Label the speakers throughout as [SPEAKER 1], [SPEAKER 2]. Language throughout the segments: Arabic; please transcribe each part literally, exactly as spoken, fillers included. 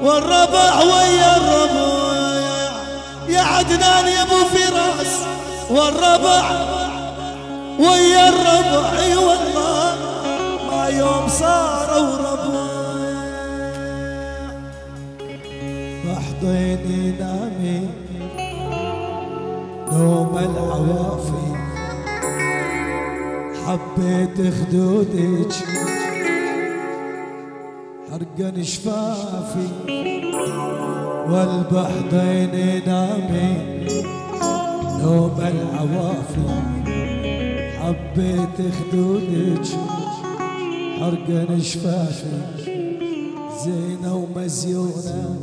[SPEAKER 1] والربع ويا الربع يا عدنان يا ابو فراس، والربع ويا الربع اي والله ما يوم صاروا ربع. بحضيني نامي نوم العوافي، حبيت خدودك حرقن شفافي، والبحضيني نامي نوم العوافي، حبيت خدودك حرقن شفافي، زينة ومزيونة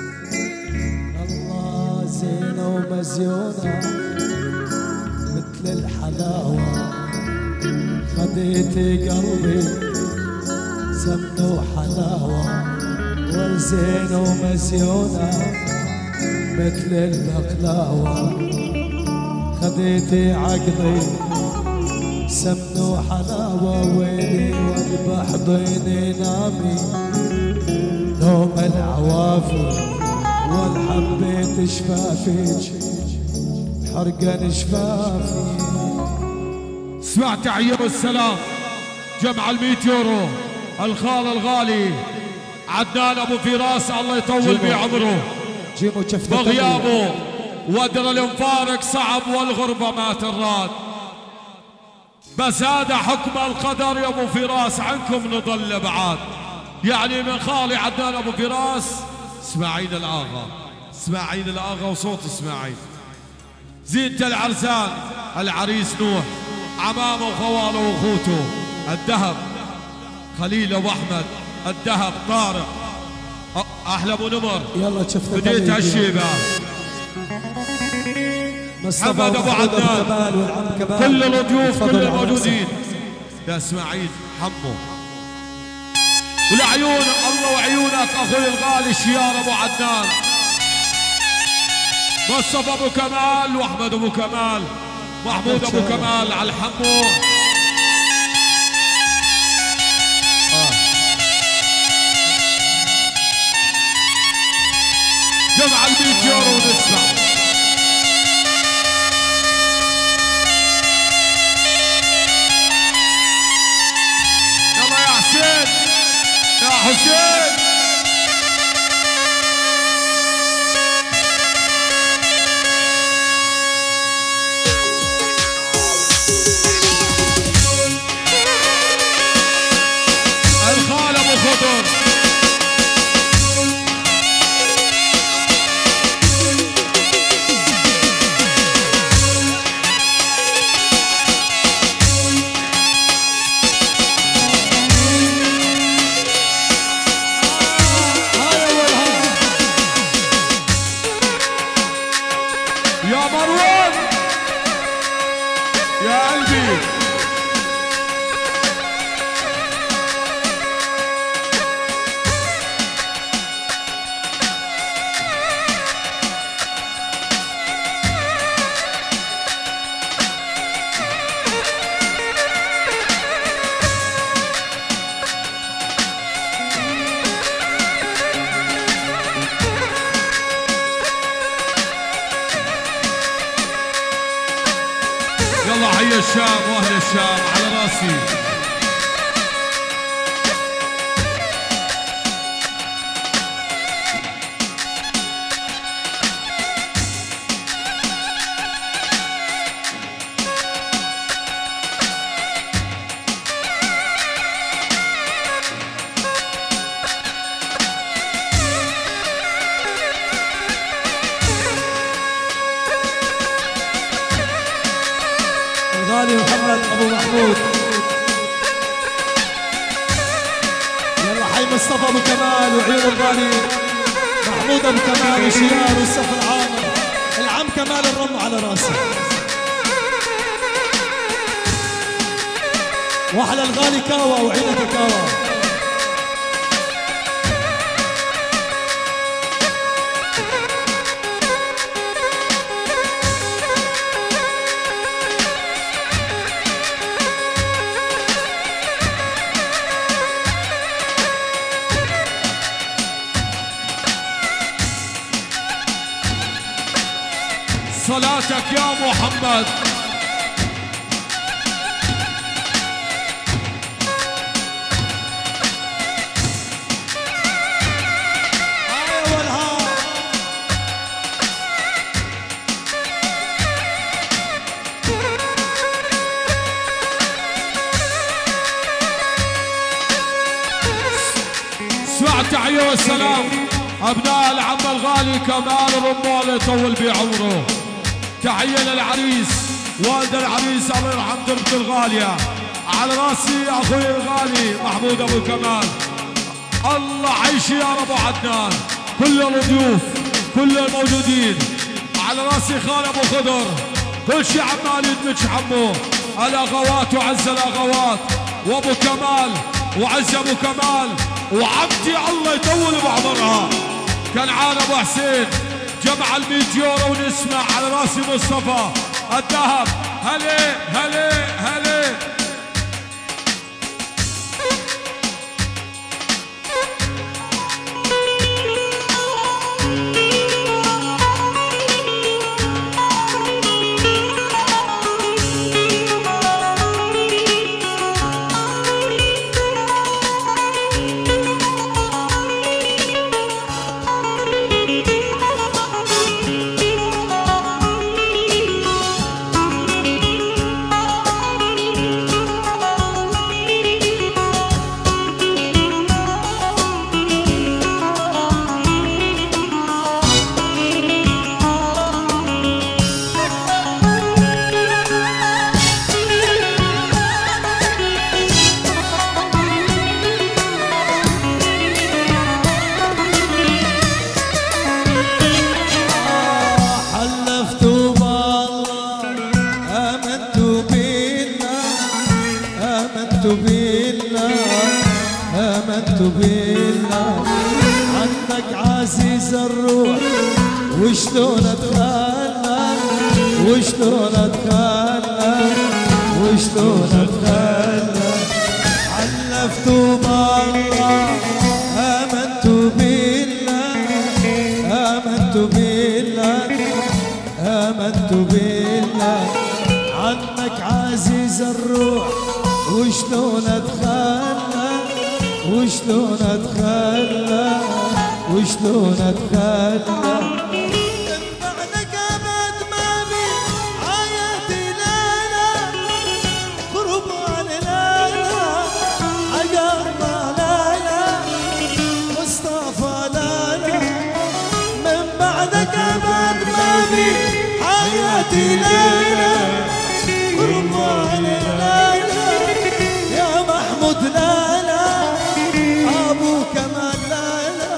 [SPEAKER 1] الله زينة ومزيونة مثل الحلاوة، خديتي قلبي سمن وحلاوة، وزينة ومزيونة مثل البقلاوة، خديتي عقلي سمن وحلاوة، ويلي والبحضيني نامي نوم العوافي، والحبيت شفافيك حرقن شفافي.
[SPEAKER 2] سمعت عيب السلام جمع الميت يورو الخال الغالي عدنان ابو فراس الله يطول بعمره، بغيابه ودر المفارق صعب والغربة ما تراد، بس هذا حكم القدر يا ابو فراس عنكم نضل بعاد. يعني من خالي عدنان ابو فراس اسماعيل الاغا، اسماعيل الاغا وصوت اسماعيل، زينة العرسان العريس نوح، عمامه وخواله واخوته، الذهب خليل ابو احمد، الذهب طارق، احلى ابو نمر
[SPEAKER 1] يلا شفت
[SPEAKER 2] بديت هالشيبه، محمد ابو عدنان، كل الضيوف كل الموجودين، يا اسماعيل حمو والعيون الله وعيونك اخوي الغالي الشيار ابو عدنان، مصطفى ابو كمال واحمد ابو كمال، محمود ابو كمال على الحمو. جمع الميت يورو ونسمع. يلا يا حسين يا حسين. الخال ابو خضر يا مروان يا قلبي. يلا حي الشام واهل الشام على راسي.
[SPEAKER 1] الغالي محمد ابو محمود، يلا حي مصطفى ابو كمال وعيون الغالي محمود ابو كمال وشيار والسف العامر، العم كمال الرم على راسي، واحلى الغالي كاوا وعينك كاوا.
[SPEAKER 2] صلاتك يا محمد. تحية والسلام أبناء العم الغالي كمال الرمال يطول بعمره. تحية للعريس والد العريس الله يرحم دربته الغالية، على راسي أخوي الغالي محمود أبو كمال. الله عيشي يا رب عدنان، كل الضيوف كل الموجودين، على راسي خال أبو خضر، كل شي عمال يدمج حمو، الأغوات وعز الأغوات وأبو كمال وعز أبو كمال وعمتي الله يطول بعمرها. كنعان ابو حسين جمع الميت يورو ونسمع على راسي مصطفى الذهب. هلي هلي هلي
[SPEAKER 1] وشلون اتخلى وشلون اتخلى وشلون اتخلى حلفت بالله امنت بالله امنت بالله امنت بالله عنك عزيز الروح وشلون اتخلى وشلون اتخلى وشلون اتخلى حياتي ليلى قربان ليلى يا محمود ليلى ابو كمال ليلى.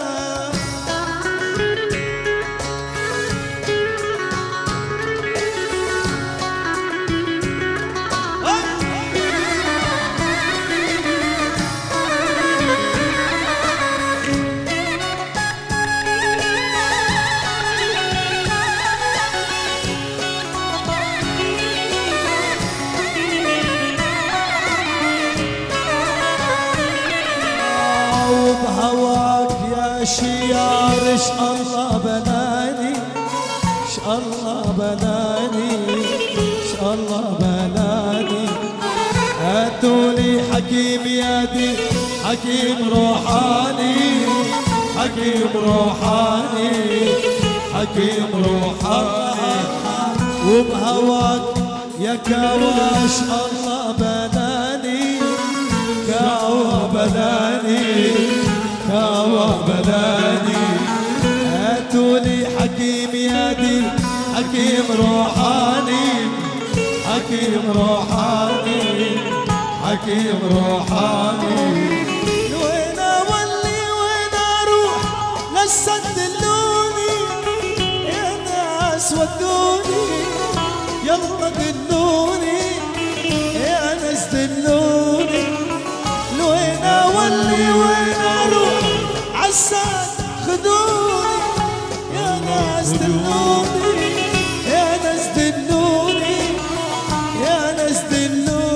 [SPEAKER 1] شيار اش الله بلاني اش الله بلاني اش الله بلاني هاتولي حكيم يدي حكيم روحاني حكيم روحاني حكيم روحاني وبهواك يا كواش الله بلاني كوا بلاني كوا بلاني هاتولي حكيم يدي حكيم روحاني حكيم روحاني حكيم روحاني. وين اولي وين اروح لسه تدلوني يا ناس ودوني يلا دلوني يا ناس دلوني. وين اولي وين اروح عالساد خذوني يا ناس دلوني يا ناس دلوني يا ناس دلوني.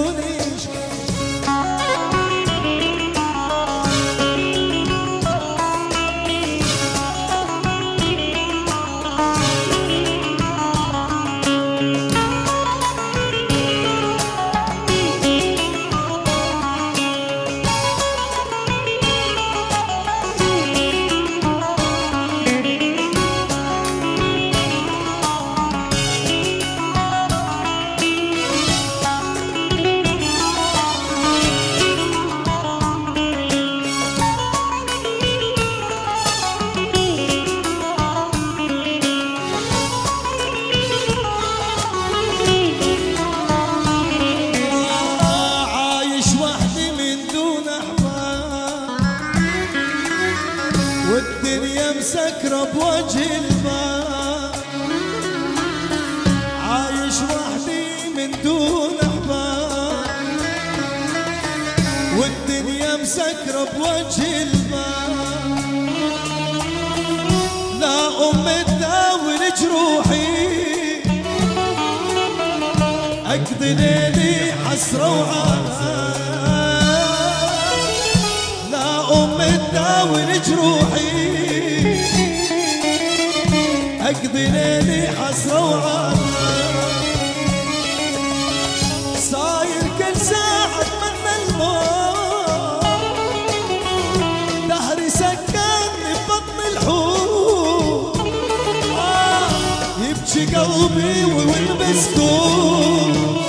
[SPEAKER 1] مسكرة بوجه الباب، عايش وحدي من دون احباب، والدنيا مسكرة بوجه الباب، لا ام تداول جروحي، اقضي ليلي حسرة وعذاب، لا ام تداول جروحي، اقضي ليلي حسرة وعذاب، صاير كل ساعة اتمنى الموت، دهري سكنني ببطن الحوت، آه يبكي قلبي والمسكون،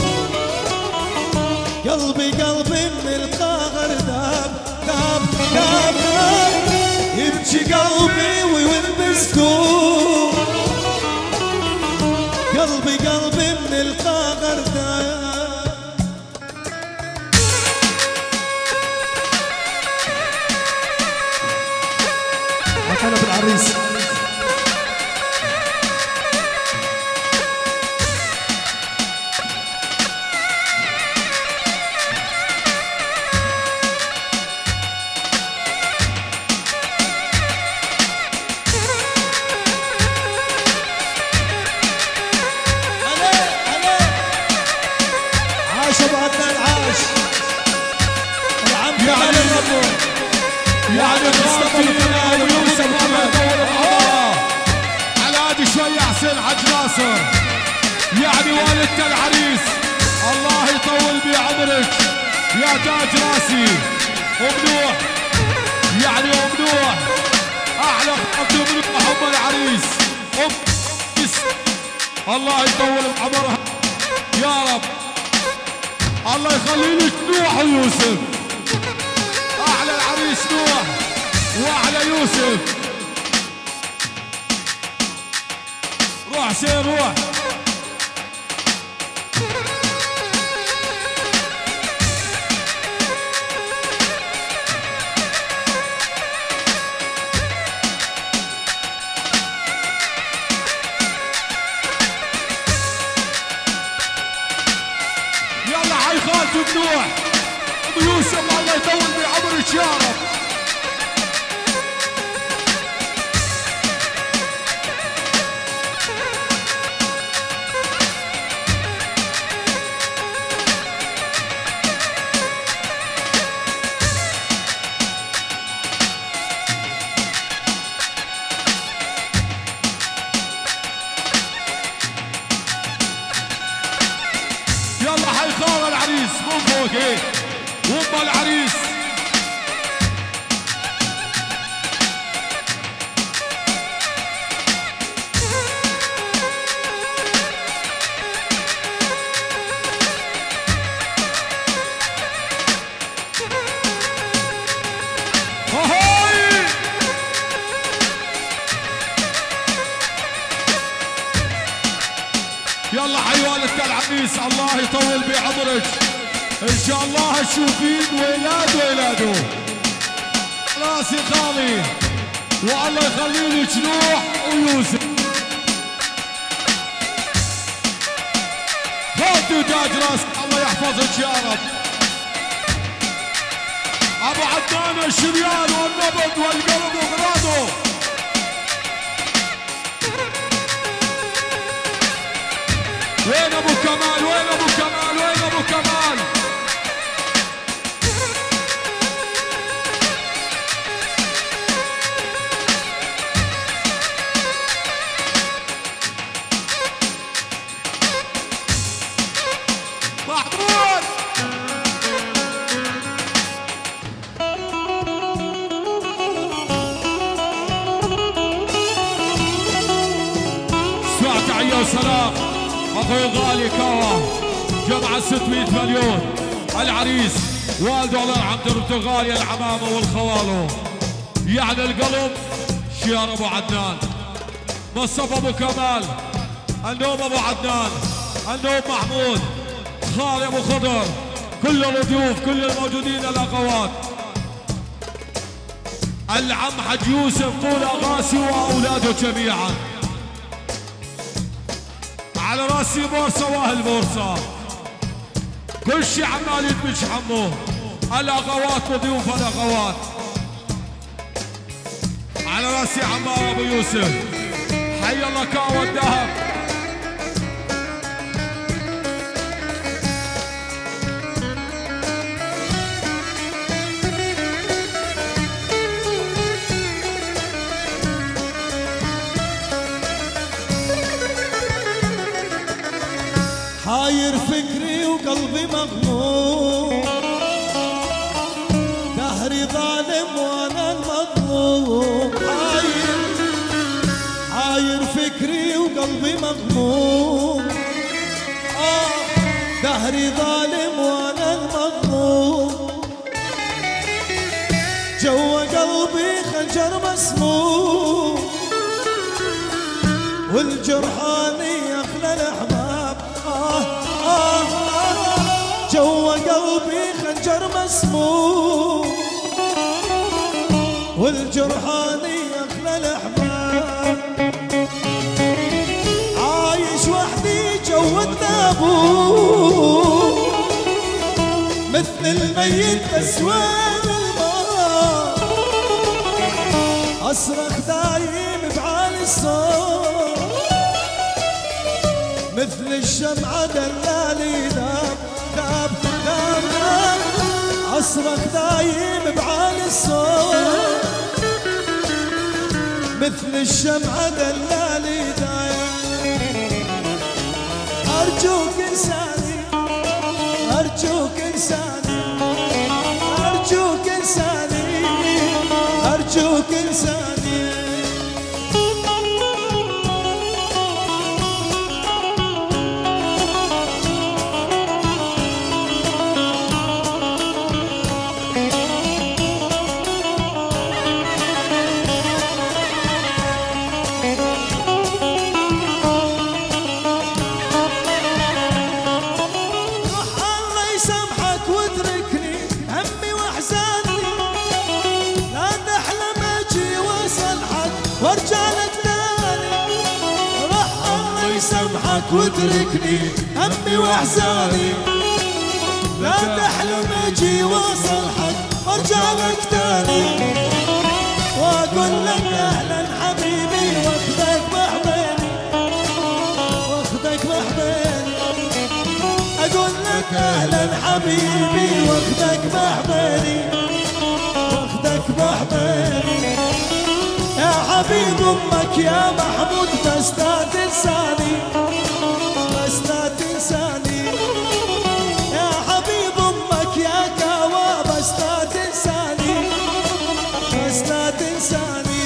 [SPEAKER 1] قلبي قلبي من القاغر داب داب داب داب، يبكي قلبي والمسكون، قلبي قلبي من القاغر داب. حكينا بالعريس
[SPEAKER 2] يعني غاطي ويوسف محمد على هادي شوية حسين حج ناصر، يعني والدة العريس الله يطول بعمرك يا تاج راسي ومنوح، يعني ومنوح احلى خطوة من ام العريس ام الله يطول بعمرها يا رب، الله يخلي لك نوح ويوسف، احلى العريس نوح واحلى يوسف، روح حسين روح. يلا حي خالته بنوح ام يوسف الله يطول بعمرك يا رب. يلا حيخار العريس من فوق هيك وام العريس، يلا حي والدة العريس الله يطول بعمرك، ان شاء الله تشوفين ولاد ولاده راسي خالي، والله يخلي لك نوح ويوسف، خالتي وتاج راسك الله يحفظك يا رب. ابو عدنان الشريان والنبض والقلب وغراضه، وين ابو كمال وين ابو كمال وين ابو كمال؟ محمود اسمع تحية وسلام اخوي الغالي كوا جمع ستمية مليون، العريس والده الله يرحم دربته الغالية العمامة والخوالو، يعني القلب شيار ابو عدنان، مصطفى ابو كمال، النوم ابو عدنان، النوم محمود، خالي ابو خضر، كل الضيوف كل الموجودين الاخوات، العم حج يوسف طول غاسي واولاده جميعا. على راسي بورصه واهل بورصه كل شي عمال يدمج حموه. الاغوات وضيوف الاغوات. على راسي عمار ابو يوسف حي الله كاوى الذهب.
[SPEAKER 1] حاير فكري وقلبي مغموم، دهري ظالم وانا المظلوم. حاير حاير فكري وقلبي مغموم، آه دهري ظالم وانا المظلوم. جوا قلبي خنجر مسموم، والجرحاني يخلى الاحباب. آه آه آه جوا قلبي خنجر مسموم، والجرحاني يخلى الاحباب. عايش وحدي جوا التابوت، مثل الميت اسود الماء. اصرخ دايم بعالي الصوت، مثل الشمعة دلالي داب داب داب داب. أصرخ دايم بعالي الصوت، مثل الشمعة دلالي داب. أرجوك إنساني أرجوك إنساني أرجوك إنساني أرجوك إنساني. وارجع لك تاني، راح الله يسامحك واتركني همي واحزاني. لا تحلم اجي واصلحك وارجع لك تاني، واقول لك اهلا حبيبي واخذك بحضيني واخذك بحضيني. اقول لك اهلا حبيبي واخذك بحضيني واخذك بحضيني. يا حبيب امك يا محمود بس لا تنساني بس لا تنساني. يا حبيب امك يا كاوى بس لا تنساني بس لا تنساني.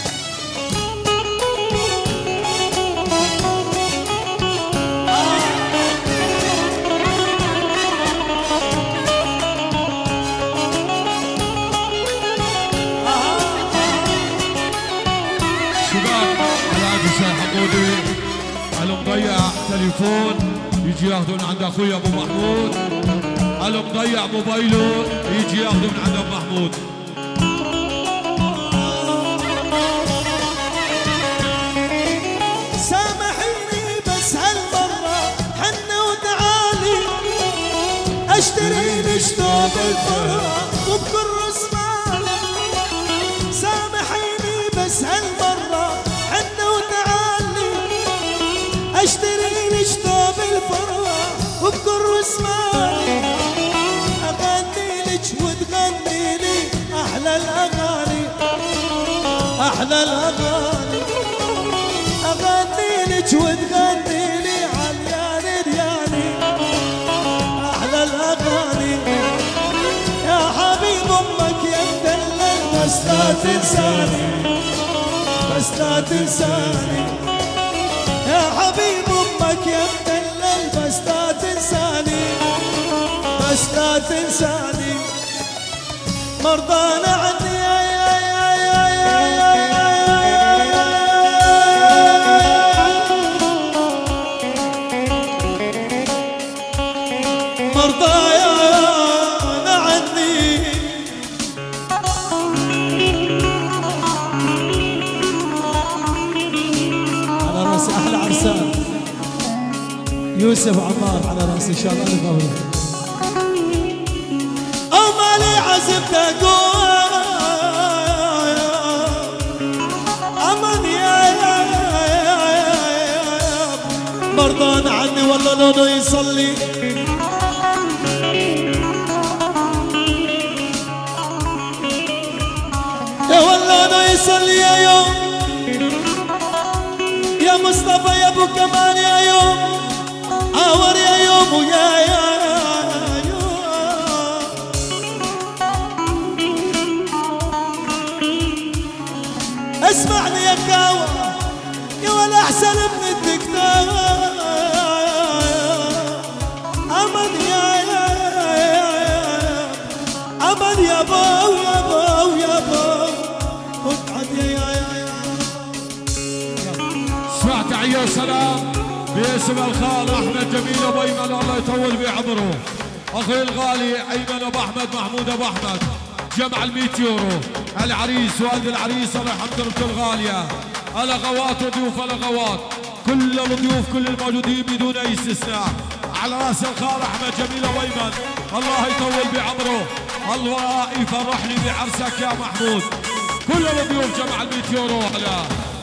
[SPEAKER 2] المضيع تليفون يجي ياخذوا من عند اخوي ابو محمود. المضيع موبايله يجي ياخذوا من عند ابو محمود.
[SPEAKER 1] سامحيني بس هالمرة حن وتعالي، اشتري لك ثوب الفرح وبكل رسمالي. سامحيني بس هالمرة حن وتعالي، اشتري لك ثوب الفرح وبكل رسمالي. اغني لك وتغني لي احلى الاغاني احلى الاغاني. اغني لك وتغني لي عالياني دياني احلى الاغاني. يا حبيب امك يا مدلل بس لا تنساني بس لا تنساني. يا حبيب امك يا مدلل بس لا تنساني بس لا تنساني. مرضانا عني يا يا يا يا يا يا مرضانا عني. راسي احلى عرسان يوسف عمار على راسي ان شاء الله. الف مبروك. امالي عزبت اقول امان يا مرضان عني والله لونه يصلي يا والله لونه يصلي يا يوم يا مصطفى يا ابو كمال يا يوم اور يا يوم ويا يا يوم. اسمعني يا كاوى يا ولا احسن من الدكتور امان يا يا امان يا بو يا بو يا بو اقعد يا يا يا
[SPEAKER 2] اسمع تحية وسلام باسم الخال احمد جميل ابو ايمن الله يطول بعمره، اخي الغالي ايمن ابو احمد محمود ابو احمد جمع ال مئة يورو، العريس والد العريس الله يحضرته الغاليه، الاغوات وضيوف الاغوات، كل الضيوف كل الموجودين بدون اي استثناء، على راس الخال احمد جميل ابو ايمن الله يطول بعمره، الله يفرحني بعرسك يا محمود، كل الضيوف جمع ال مئة يورو على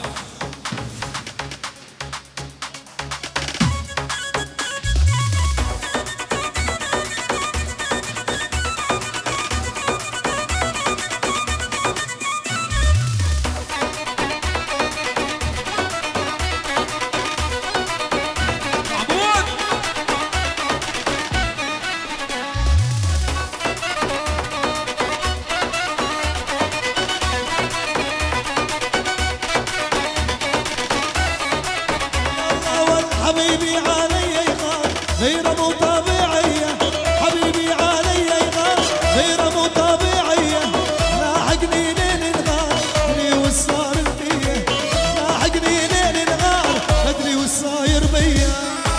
[SPEAKER 1] حبيبي علي يغار غير مو طبيعية، حبيبي علي يغار غير مو طبيعية، لاحقني لين الغار ادري وش صار فيا، لاحقني لين الغار ادري وش صاير بيا.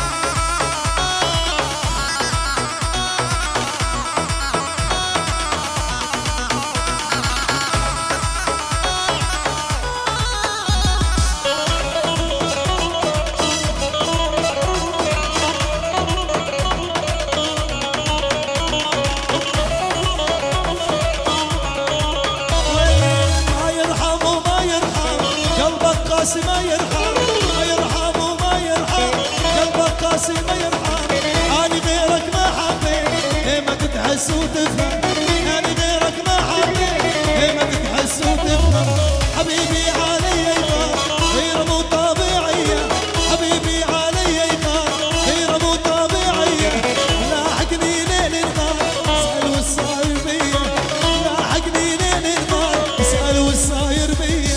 [SPEAKER 1] قاسي ما يرحم ما يرحم وما يرحم قلبك قاسي ما يرحم، اني غيرك ما حبيت ايه ما تتحس وتفهم، اني غيرك ما حبيت ايه ما تتحس وتفهم، حبيبي علي يغار غير مو طبيعية، حبيبي علي يغار غير مو طبيعية، لاحقني ليل الغار اسأل وش صاير بيا، لاحقني ليل الغار اسأل وش صاير بيا.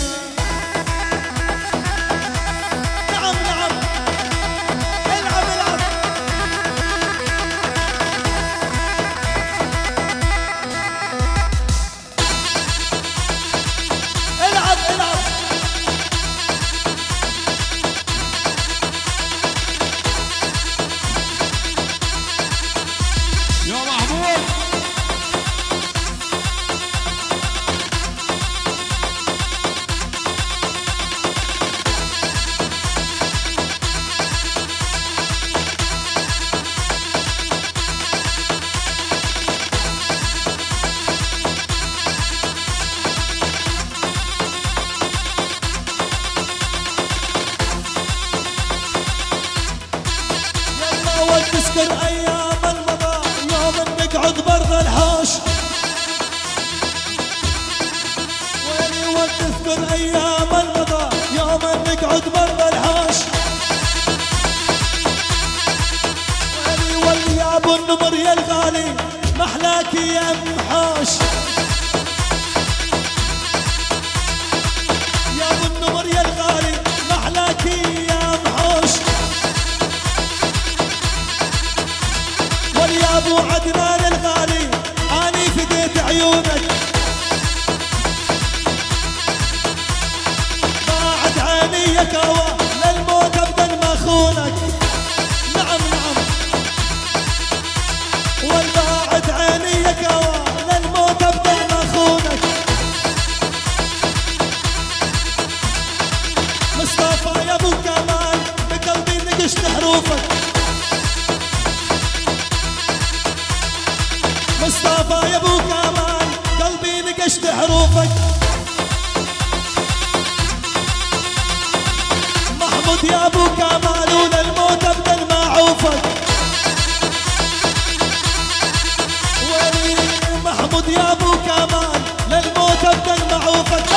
[SPEAKER 1] تذكر ايام المضى يوم نقعد برض الحوش، ويلي وتذكر ايام المضى يوم نقعد برض الحوش، ويلي واللي يا ابو النمر يا الغالي محلاك يا محوش، يا ابو النمر يا الغالي محلاك يا محوش، يا ابو عدنان الغالي اني فديت عيونك، ضاعت عيني يا كاوى للموت ابدا ما خونك، نعم نعم والضاعت عيني يا كاوى للموت ابدا ما خونك، مصطفى يا ابو كمال حروفك محمود يا ابو كمال وللموت ابدل معوفك محمود يا ابو كمال للموت ابدل معوفك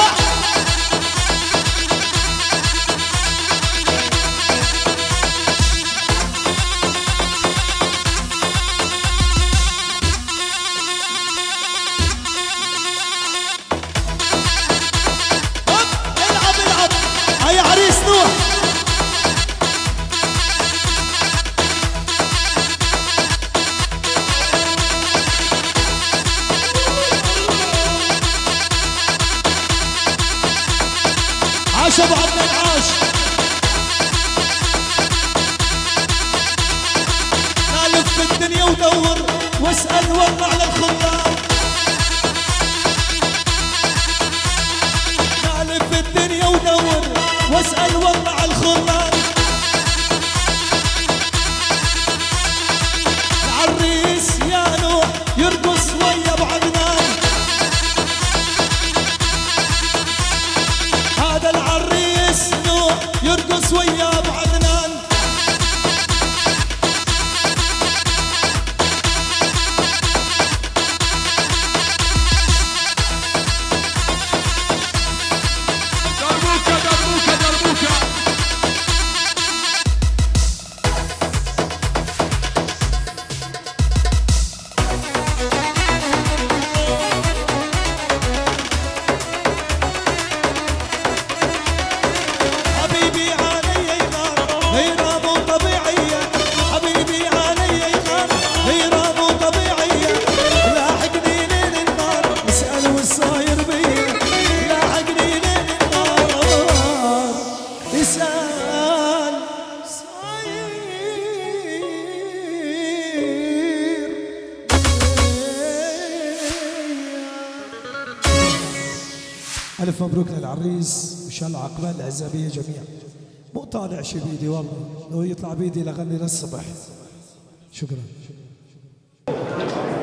[SPEAKER 1] عاش ابو عبد العاش نالف في الدنيا ودور واسال والله على الخلان نالف في الدنيا ودور واسال والله على الخلان العريس يا نوح يرقص ويا ابو عدنان هذا العريس نوح يرقص ويا ابو عدنان
[SPEAKER 2] دربوكة دربوكة دربوكة
[SPEAKER 1] ألف مبروك للعريس وإن شاء الله عقبال العزابية جميعا. مو طالع شي بيدي والله، لو يطلع بيدي لغني للصبح. شكرا.